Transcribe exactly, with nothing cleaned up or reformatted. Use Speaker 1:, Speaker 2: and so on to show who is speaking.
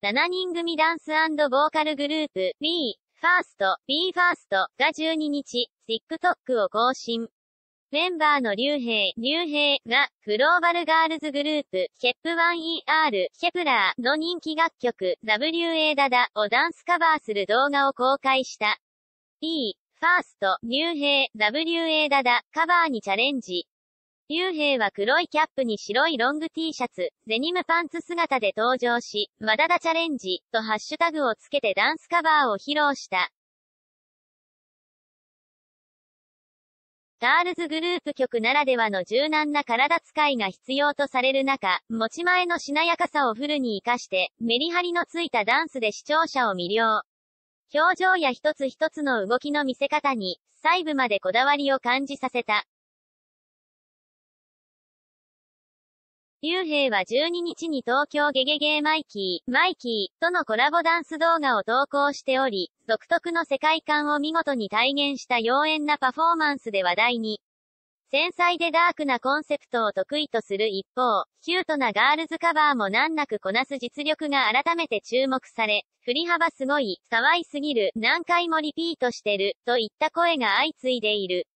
Speaker 1: しちにん組ダンス&ボーカルグループ、B、ファースト、ビーファーストがじゅうににち、TikTok を更新。メンバーのリュウヘイ、リュウヘイが、グローバルガールズグループ、ケップ ワンイーアール、ケプラーの人気楽曲、ダブリューエー ダダをダンスカバーする動画を公開した。B、ファースト、リュウヘイ、ダブリューエー ダダ、カバーにチャレンジ。リュウヘイは黒いキャップに白いロング T シャツ、デニムパンツ姿で登場し、ワダダチャレンジ、とハッシュタグをつけてダンスカバーを披露した。ガールズグループ曲ならではの柔軟な体使いが必要とされる中、持ち前のしなやかさをフルに活かして、メリハリのついたダンスで視聴者を魅了。表情や一つ一つの動きの見せ方に、細部までこだわりを感じさせた。リュウヘイはじゅうににちに東京ゲゲゲーマイキー、マイキーとのコラボダンス動画を投稿しており、独特の世界観を見事に体現した妖艶なパフォーマンスで話題に。繊細でダークなコンセプトを得意とする一方、キュートなガールズカバーも難なくこなす実力が改めて注目され、振り幅すごい、可愛すぎる、何回もリピートしてる、といった声が相次いでいる。